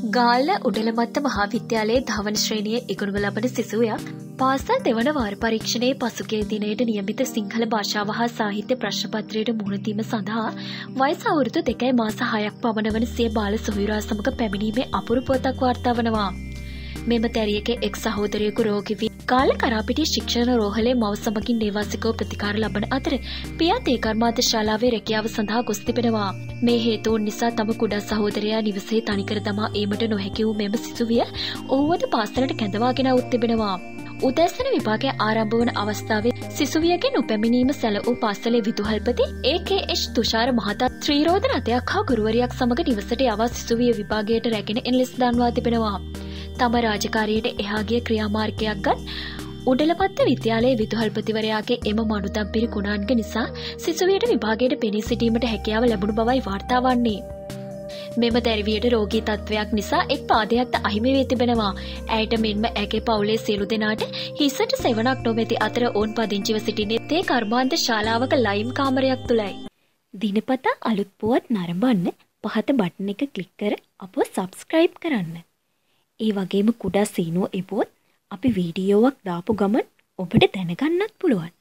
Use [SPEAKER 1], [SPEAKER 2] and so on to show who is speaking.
[SPEAKER 1] ගාල්ල උඩලමත්ත මහාවිද්‍යාලයේ ධවන ශ්‍රේණියේ ඉගෙනුම ලබන සිසුවියක් පාසල් දෙවන වාර පරීක්ෂණයේ පසුගිය දිනයට නියමිත සිංහල භාෂාව හා සාහිත්‍ය ප්‍රශ්න පත්‍රයට මුහුණ දීම සඳහා වයස අවුරුදු 2 මාස 6ක් පමණ වන සිය බාල සොහොයුරා සමග පැමිණීමේ අපූර්ව පුවතක් වාර්තා වනවා. මෙම තැරියගේ එක් සහෝදරයෙකු රෝගී වී ගාල්ල කරාපිටිය ශික්ෂණ රෝහලේ මව සමගින් නේවාසිකව ප්‍රතිකාර ලබන අතර පියා තේ කර්මාන්ත ශාලාවේ රැකියාව සඳහා ගොස් තිබෙනවා. මේ හේතුන් නිසා තම කුඩා සහෝදරයා නිවසේ තනිකර දමා ඒමට නොහැකි වූ මෙම සිසුවිය ඔහුවද පාසලට කැඳවාගෙන આવුත් තිබෙනවා. උදෑසන විභාගය ආරම්භ වන අවස්ථාවේ සිසුවියගේ නොපැමිණීම සැලවූ පාසලේ විදුහල්පති ඒ.කේ.එච්. තුෂාර මහතා ත්‍රිරෝද රථයක් හා ගුරුවරියක් සමග නිවසට යවා සිසුවිය විභාගයට රැගෙන එන ලෙස දන්වා තිබෙනවා. තම රාජකාරියට එහා ගිය ක්‍රියාමාර්ගයක් ගත් උඩලපත්ත විද්‍යාලයේ විදුහල්පතිවරයාගේ එම මනුතම්පිරි ගුණාංග නිසා සිසුවියට විභාගයට පෙනී සිටීමට හැකියාව ලැබුණු බවයි වාර්තා වන්නේ. මෙම දැරිවියට රෝගී තත්ත්වයක් නිසා එක් පාදයක්ද අහිමි වී තිබෙනවා. ඇයට මෙන්ම ඇගේ පවුලේ සියලු දෙනාට හිසට සෙවණක් නොමැති අතර ඔවුන් පදිංචිව සිටින්නේ තේ කර්මාන්ත ශාලාවක ලයිම් කාමරයක් තුලයි. දිනපතා අලුත් පුවත් නරඹන්න පහත බටන් එක ක්ලික් කර අපව සබ්ස්ක්‍රයිබ් කරන්න. ඒ වගේම කුඩා සීනුව එපුවොත් අපි වීඩියෝවක් දාපු ගමන් ඔබට දැනගන්නත් පුළුවන්.